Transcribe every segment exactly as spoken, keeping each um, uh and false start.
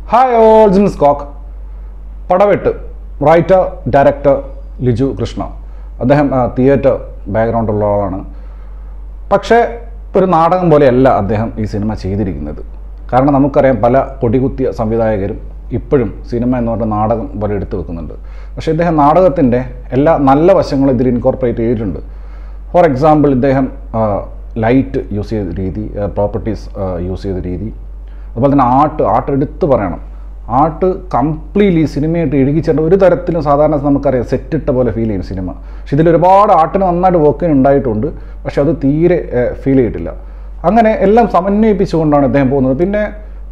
Hi all, Jim Scott. Padavettu, writer, director, Liju, Krishna. അദ്ദേഹം theatre background ഉള്ള ആളാണ്. പക്ഷേ ഒരു നാടകം പോലെയല്ല അദ്ദേഹം ഈ സിനിമ ചെയ്തിരിക്കുന്നത്. കാരണം നമുക്കറിയാം പല കൊടികുത്തിയ സംവിധായകരും ഇപ്പോഴും സിനിമ എന്ന് പറഞ്ഞ നാടകം പോലെ എടുത്തു വെക്കുന്നുണ്ട്. പക്ഷേ ഇദ്ദേഹം നാടകത്തിൻ്റെ എല്ലാ നല്ല വശങ്ങളും ഇതിൽ ഇൻകോർപ്പറേറ്റ് ചെയ്തിട്ടുണ്ട്. ഫോർ എക്സാമ്പിൾ ഇദ്ദേഹം ലൈറ്റ് യൂസ് ചെയ്ത രീതി, പ്രോപ്പർട്ടീസ് യൂസ് ചെയ്ത രീതി, അതുപോലെ തന്നെ ആർട്ട് ആർട്ട് എടുത്ത് പറയണം. ആർട്ട് കംപ്ലീറ്റ്ലി സിനിമയായിട്ട് ഇഴുകിച്ചേണ്ട ഒരു തരത്തിലും സാധാരണ നമുക്കറിയാം സെറ്റിട്ട പോലെ ഫീൽ ചെയ്യും സിനിമ. പക്ഷെ ഇതിൽ ഒരുപാട് ആർട്ടിന് നന്നായിട്ട് വർക്ക് ഉണ്ടായിട്ടുണ്ട്. പക്ഷെ അത് തീരെ ഫീൽ ചെയ്തിട്ടില്ല. അങ്ങനെ എല്ലാം സമന്വയിപ്പിച്ചുകൊണ്ടാണ് അദ്ദേഹം പോകുന്നത്. പിന്നെ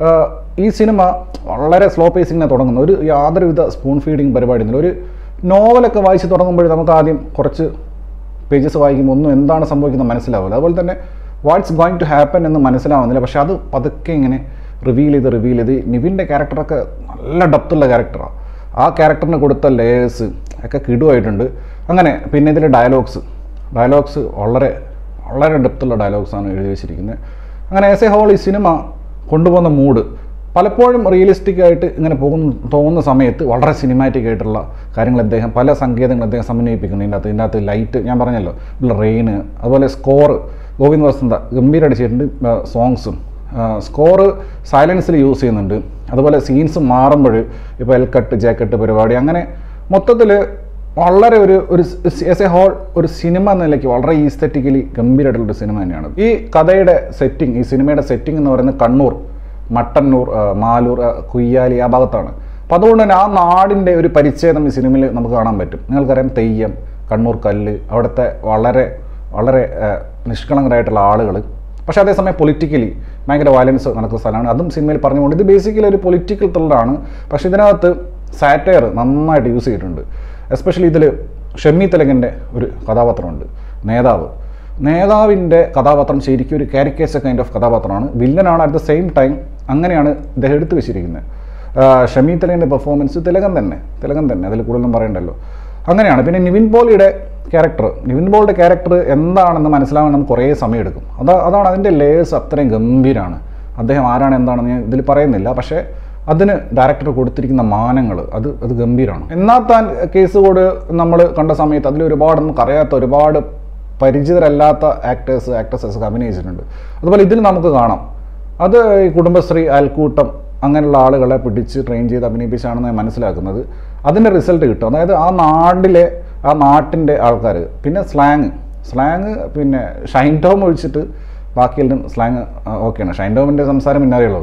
ഈ സിനിമ വളരെ സ്ലോ പേസിങ്ങിനെ തുടങ്ങുന്നത്. ഒരു യാതൊരുവിധ സ്പൂൺ ഫീഡിങ് പരിപാടിയൊന്നുമില്ല. ഒരു നോവലൊക്കെ വായിച്ച് തുടങ്ങുമ്പോൾ നമുക്ക് ആദ്യം കുറച്ച് പേജസ് വായിക്കുമ്പോൾ ഒന്നും എന്താണ് സംഭവിക്കുന്നത് മനസ്സിലാവില്ല. അതുപോലെ തന്നെ വാട്ട്സ് ഗോയിങ് ടു ഹാപ്പൻ എന്ന് മനസ്സിലാവുന്നില്ല. പക്ഷെ അത് പതുക്കെ ഇങ്ങനെ റിവീൽ ചെയ്ത് റിവീൽ ചെയ്ത് നിവിൻ്റെ ക്യാരക്ടറൊക്കെ നല്ല ഡെപ്തുള്ള ക്യാരക്ടറാണ്. ആ ക്യാരക്ടറിന് കൊടുത്ത ലേയേഴ്സ് ഒക്കെ കിടുവായിട്ടുണ്ട്. അങ്ങനെ പിന്നെ ഇതിൽ ഡയലോഗ്സ് ഡയലോഗ്സ് വളരെ വളരെ ഡെപ്തുള്ള ഡയലോഗ്സാണ് എഴുതി വെച്ചിരിക്കുന്നത്. അങ്ങനെ ആസ് എ ഹോൾ ഈ സിനിമ കൊണ്ടുപോകുന്ന മൂഡ് പലപ്പോഴും റിയലിസ്റ്റിക് ആയിട്ട് ഇങ്ങനെ പോകുന്ന തോന്നുന്ന സമയത്ത് വളരെ സിനിമാറ്റിക് ആയിട്ടുള്ള കാര്യങ്ങൾ അദ്ദേഹം പല സങ്കേതങ്ങൾ അദ്ദേഹം സമന്വയിപ്പിക്കുന്നു. ഇതിൻ്റെ അകത്ത് ഇതിൻ്റെ അകത്ത് ലൈറ്റ് ഞാൻ പറഞ്ഞല്ലോ, റെയിന്, അതുപോലെ സ്കോർ ഗോവിന്ദ് വസന്ത ഗംഭീരമായിട്ട് ചെയ്തിട്ടുണ്ട്. സോങ്സും സ്കോറ് സൈലൻസിൽ യൂസ് ചെയ്യുന്നുണ്ട്. അതുപോലെ സീൻസ് മാറുമ്പോൾ ഇപ്പോൾ എൽ കട്ട് ജാക്കറ്റ് പരിപാടി അങ്ങനെ മൊത്തത്തിൽ വളരെ ഒരു ഒരു ആസ് എ ഹോൾ ഒരു സിനിമ എന്ന നിലയ്ക്ക് വളരെ ഈസ്തറ്റിക്കലി ഗംഭീരമായിട്ടുള്ളൊരു സിനിമ തന്നെയാണ്. ഈ കഥയുടെ സെറ്റിംഗ്, ഈ സിനിമയുടെ സെറ്റിംഗ് എന്ന് പറയുന്നത് കണ്ണൂർ, മട്ടന്നൂർ, മാലൂർ, കുയ്യാലി ആ ഭാഗത്താണ്. അപ്പോൾ അതുകൊണ്ട് തന്നെ ആ നാടിൻ്റെ ഒരു പരിച്ഛേദം ഈ സിനിമയിൽ നമുക്ക് കാണാൻ പറ്റും. നിങ്ങൾക്കറിയാം തെയ്യം, കണ്ണൂർ കല്ല്, അവിടുത്തെ വളരെ വളരെ നിഷ്കളങ്കരായിട്ടുള്ള ആളുകൾ. പക്ഷേ അതേസമയം പൊളിറ്റിക്കലി ഭയങ്കര വയലൻസ് നടക്കുന്ന സ്ഥലമാണ്. അതും സിനിമയിൽ പറഞ്ഞുകൊണ്ട് ഇത് ബേസിക്കലി ഒരു പൊളിറ്റിക്കൽ ത്രില്ലറാണ്. പക്ഷേ ഇതിനകത്ത് സാറ്റയർ നന്നായിട്ട് യൂസ് ചെയ്തിട്ടുണ്ട്. എസ്പെഷ്യലി ഇതിൽ ഷെമ്മി തെലങ്കിൻ്റെ ഒരു കഥാപാത്രമുണ്ട്, നേതാവ്. നേതാവിൻ്റെ കഥാപാത്രം ശരിക്കും ഒരു കാരിക്കേച്ചർ കൈൻഡ് ഓഫ് കഥാപാത്രമാണ്. വില്ലനാണ് അറ്റ് ദ സെയിം ടൈം. അങ്ങനെയാണ് ഇദ്ദേഹം എടുത്തു വെച്ചിരിക്കുന്നത്. ഷെമ്മി തെലങ്കിൻ്റെ പെർഫോമൻസ് തിലകൻ തന്നെ തിലകൻ തന്നെ അതിൽ കൂടുതലൊന്നും പറയണ്ടല്ലോ. അങ്ങനെയാണ്. പിന്നെ നിവിൻ പോളിയുടെ ക്യാരക്ടർ നിവിൻ പോളിയുടെ ക്യാരക്ടർ എന്താണെന്ന് മനസ്സിലാവാൻ നമുക്ക് കുറേ സമയമെടുക്കും. അതാ അതാണ് അതിൻ്റെ ലേയേഴ്സ് അത്രയും ഗംഭീരമാണ്. അദ്ദേഹം ആരാണ് എന്താണെന്ന് ഞാൻ ഇതിൽ പറയുന്നില്ല. പക്ഷേ അതിന് ഡയറക്ടർ കൊടുത്തിരിക്കുന്ന മാനങ്ങൾ അത് അത് ഗംഭീരമാണ്. എന്നാൽ താൻ കേസ് കോഡ് നമ്മൾ കണ്ട സമയത്ത് അതിൽ ഒരുപാട് നമുക്ക് അറിയാത്ത ഒരുപാട് പരിചിതരല്ലാത്ത ആക്ടേഴ്സ് ആക്ട്രസസ് അഭിനയിച്ചിട്ടുണ്ട്. അതുപോലെ ഇതിൽ നമുക്ക് കാണാം അത് ഈ കുടുംബശ്രീ, അയൽക്കൂട്ടം അങ്ങനെയുള്ള ആളുകളെ പിടിച്ച് ട്രെയിൻ ചെയ്ത് അഭിനയിപ്പിച്ചാണെന്ന് ഞാൻ മനസ്സിലാക്കുന്നത്. അതിൻ്റെ റിസൾട്ട് കിട്ടും. അതായത് ആ നാട്ടിലെ ആ നാട്ടിൻ്റെ ആൾക്കാർ. പിന്നെ സ്ലാങ് സ്ലാങ് പിന്നെ ഷൈൻ ടോം ഒഴിച്ചിട്ട് ബാക്കിയെല്ലാം സ്ലാങ് ഓക്കെയാണ്. ഷൈൻ ടോമിൻ്റെ സംസാരം പിന്നെ അറിയുള്ളൂ.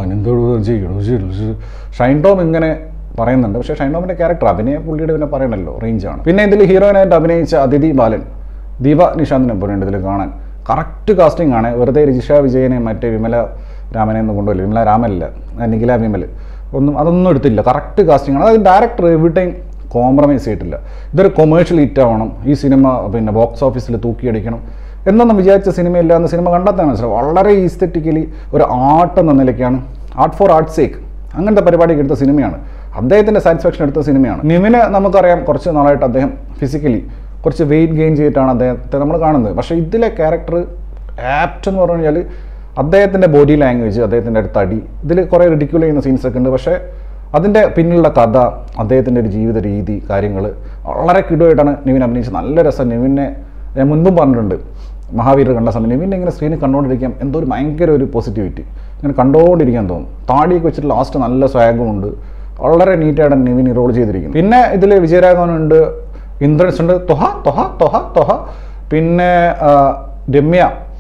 ഷൈൻ ടോം ഇങ്ങനെ പറയുന്നുണ്ട്. പക്ഷേ ഷൈൻ ടോമിൻ്റെ ക്യാരക്ടർ അഭിനയ പുള്ളിയുടെ പിന്നെ പറയണല്ലോ, റേഞ്ചാണ്. പിന്നെ ഇതിൽ ഹീറോയിനായിട്ട് അഭിനയിച്ച അതിഥി ബാലൻ, ദീപ നിഷാന്തിനെ പോലെയുണ്ട് ഇതിൽ കാണാൻ. കറക്റ്റ് കാസ്റ്റിംഗ് ആണ്. വെറുതെ രജിഷ വിജയനെ മറ്റേ വിമല രാമനെ ഒന്നും കൊണ്ടുപോയില്ല. വിമല രാമല്ല, നിഖില വിമൽ ഒന്നും അതൊന്നും എടുത്തില്ല. കറക്റ്റ് കാസ്റ്റിംഗ് ആണ്. അതായത് ഡയറക്ടർ എവിടെയും കോംപ്രമൈസ് ചെയ്തിട്ടില്ല. ഇതൊരു കൊമേഴ്ഷ്യൽ ഹിറ്റ് ആവണം, ഈ സിനിമ പിന്നെ ബോക്സ് ഓഫീസിൽ തൂക്കിയടിക്കണം എന്നൊന്നും വിചാരിച്ച സിനിമയില്ല എന്ന് സിനിമ കണ്ടെത്താൻ മനസ്സിലാവും. വളരെ ഈസ്തറ്റിക്കലി ഒരു ആർട്ട് എന്ന നിലയ്ക്കാണ്, ആർട്ട് ഫോർ ആർട്ട് സേക്ക് അങ്ങനത്തെ പരിപാടിക്ക് എടുത്ത സിനിമയാണ്. അദ്ദേഹത്തിൻ്റെ സാറ്റിസ്ഫാക്ഷൻ എടുത്ത സിനിമയാണ്. നിവിനെ നമുക്കറിയാം കുറച്ച് നാളായിട്ട് അദ്ദേഹം ഫിസിക്കലി കുറച്ച് വെയിറ്റ് ഗെയിൻ ചെയ്തിട്ടാണ് അദ്ദേഹത്തെ നമ്മൾ കാണുന്നത്. പക്ഷേ ഇതിലെ ക്യാരക്ടർ ആപ്റ്റ് എന്ന് പറഞ്ഞു കഴിഞ്ഞാൽ അദ്ദേഹത്തിൻ്റെ ബോഡി ലാംഗ്വേജ്, അദ്ദേഹത്തിൻ്റെ ഒരു തടി, ഇതിൽ കുറേ റിഡിക്യൂൾ ചെയ്യുന്ന സീൻസൊക്കെ ഉണ്ട്. പക്ഷേ അതിൻ്റെ പിന്നിലുള്ള കഥ, അദ്ദേഹത്തിൻ്റെ ഒരു ജീവിത രീതി, കാര്യങ്ങൾ വളരെ കിടുവായിട്ടാണ് നിവിൻ അഭിനയിച്ചത്. നല്ല രസം. നിവിനെ ഞാൻ മുൻപും പറഞ്ഞിട്ടുണ്ട്, മഹാവീർ കണ്ട സമയം നിവിനെ ഇങ്ങനെ സ്ക്രീനിൽ കണ്ടുകൊണ്ടിരിക്കാം എന്തോ ഒരു ഭയങ്കര ഒരു പോസിറ്റിവിറ്റി ഇങ്ങനെ കണ്ടുകൊണ്ടിരിക്കാൻ തോന്നും. താടിയൊക്കെ വെച്ചിട്ട് ലാസ്റ്റ് നല്ല സ്വാഗമുണ്ട്. വളരെ നീറ്റായിട്ട് നിവിൻ റോൾ ചെയ്തിരിക്കും. പിന്നെ ഇതിൽ വിജയരാഘവനുണ്ട്, ഇന്ദ്രൻസ് ഉണ്ട്, തൊഹ തൊഹ തൊഹ തൊഹ പിന്നെ രമ്യ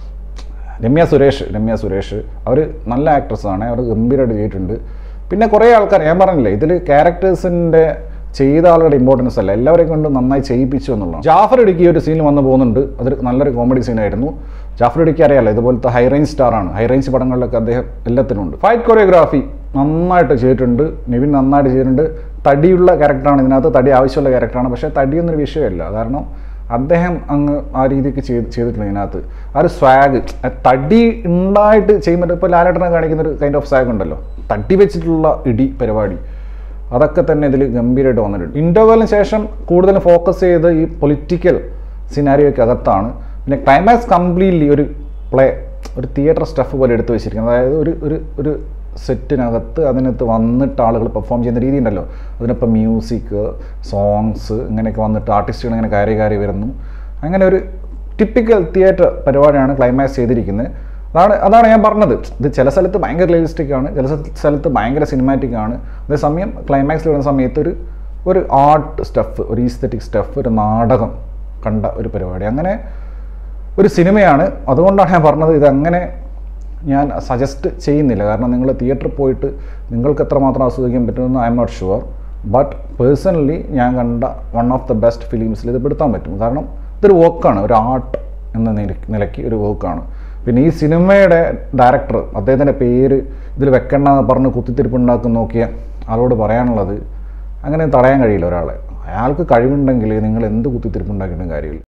രമ്യ സുരേഷ് രമ്യ സുരേഷ് അവർ നല്ല ആക്ട്രസ്സാണ്. അവർ ഗംഭീരമായിട്ട് ചെയ്തിട്ടുണ്ട്. പിന്നെ കുറേ ആൾക്കാർ ഞാൻ പറഞ്ഞില്ലേ, ഇതിൽ ക്യാരക്ടേഴ്സിൻ്റെ ചെയ്ത ആളുകളുടെ ഇമ്പോർട്ടൻസ് അല്ല, എല്ലാവരെയും കൊണ്ട് നന്നായി ചെയ്യിപ്പിച്ചു എന്നുള്ളതാണ്. ജാഫർ ഇടുക്കി ഒരു സീനിൽ വന്ന് പോകുന്നുണ്ട്. അതൊരു നല്ലൊരു കോമഡി സീനായിരുന്നു. ജാഫർ ഇടുക്കി അറിയാമല്ലോ, ഇതുപോലത്തെ ഹൈ റേഞ്ച് സ്റ്റാറാണ്. ഹൈ റേഞ്ച് പടങ്ങളിലൊക്കെ അദ്ദേഹം എല്ലാത്തിനും ഉണ്ട്. ഫൈറ്റ് കൊറിയോഗ്രാഫി നന്നായിട്ട് ചെയ്തിട്ടുണ്ട്. നിവിൻ നന്നായിട്ട് ചെയ്തിട്ടുണ്ട്. തടിയുള്ള ക്യാരക്ടറാണ് ഇതിനകത്ത്, തടി ആവശ്യമുള്ള ക്യാരക്ടറാണ്. പക്ഷേ തടിയൊന്നൊരു വിഷയമല്ല. കാരണം അദ്ദേഹം അങ്ങ് ആ രീതിക്ക് ചെയ്ത് ചെയ്തിട്ടുണ്ട് ഇതിനകത്ത്. ആ ഒരു സ്വാഗ് തടി ഉണ്ടായിട്ട് ചെയ്യുമ്പോൾ ഇപ്പോൾ ലാലേട്ടനെ കാണിക്കുന്നൊരു കൈൻഡ് ഓഫ് സ്വാഗ് ഉണ്ടല്ലോ, തടി വെച്ചിട്ടുള്ള ഇടി പരിപാടി, അതൊക്കെ തന്നെ ഇതിൽ ഗംഭീരമായിട്ട് വന്നിട്ടുണ്ട്. ഇൻ്റർവെലിന് ശേഷം കൂടുതലും ഫോക്കസ് ചെയ്ത് ഈ പൊളിറ്റിക്കൽ സിനാരിയോയ്ക്ക് അകത്താണ്. പിന്നെ ക്ലൈമാക്സ് കംപ്ലീറ്റ്ലി ഒരു പ്ലേ, ഒരു തിയേറ്റർ സ്റ്റഫ് പോലെ എടുത്തു വെച്ചിരിക്കുന്നത്. അതായത് ഒരു ഒരു ഒരു സെറ്റിനകത്ത് അതിനകത്ത് വന്നിട്ട് ആളുകൾ പെർഫോം ചെയ്യുന്ന രീതി ഉണ്ടല്ലോ, അതിനൊപ്പം മ്യൂസിക്, സോങ്സ് ഇങ്ങനെയൊക്കെ വന്നിട്ട് ആർട്ടിസ്റ്റുകൾ ഇങ്ങനെ കയറി കയറി വരുന്നു. അങ്ങനെ ഒരു ടിപ്പിക്കൽ തിയേറ്റർ പരിപാടിയാണ് ക്ലൈമാക്സ് ചെയ്തിരിക്കുന്നത്. അതാണ് അതാണ് ഞാൻ പറഞ്ഞത്. ഇത് ചില സ്ഥലത്ത് ഭയങ്കര റിയലിസ്റ്റിക് ആണ്, ചില സ്ഥലത്ത് ഭയങ്കര സിനിമാറ്റിക് ആണ്. അതേസമയം ക്ലൈമാക്സിൽ വരുന്ന സമയത്ത് ഒരു ഒരു ആർട്ട് സ്റ്റഫ്, ഒരു ഈസ്തറ്റിക് സ്റ്റഫ്, ഒരു നാടകം കണ്ട ഒരു പരിപാടി, അങ്ങനെ ഒരു സിനിമയാണ്. അതുകൊണ്ടാണ് ഞാൻ പറഞ്ഞത് ഇതങ്ങനെ ഞാൻ സജസ്റ്റ് ചെയ്യുന്നില്ല. കാരണം നിങ്ങൾ തിയേറ്ററിൽ പോയിട്ട് നിങ്ങൾക്ക് എത്രമാത്രം ആസ്വദിക്കാൻ പറ്റുമെന്ന് I am not sure. But personally ഞാൻ കണ്ട വൺ ഓഫ് ദ ബെസ്റ്റ് ഫിലിംസിൽ ഇത് പെടുത്താൻ പറ്റും. കാരണം ഇതൊരു വർക്കാണ്, ഒരു ആർട്ട് എന്ന നിലയ്ക്ക് ഒരു വർക്കാണ്. പിന്നെ ഈ സിനിമയുടെ ഡയറക്ടർ, അദ്ദേഹത്തിൻ്റെ പേര് ഇതിൽ വെക്കണമെന്ന് പറഞ്ഞ് കുത്തിത്തിരിപ്പുണ്ടാക്കുന്ന നോക്കിയ ആളോട് പറയാനുള്ളത്, അങ്ങനെ തടയാൻ കഴിയില്ല ഒരാളെ. അയാൾക്ക് കഴിവുണ്ടെങ്കിൽ നിങ്ങൾ എന്ത് കുത്തിത്തിരിപ്പുണ്ടാക്കിയിട്ടും കാര്യമില്ല.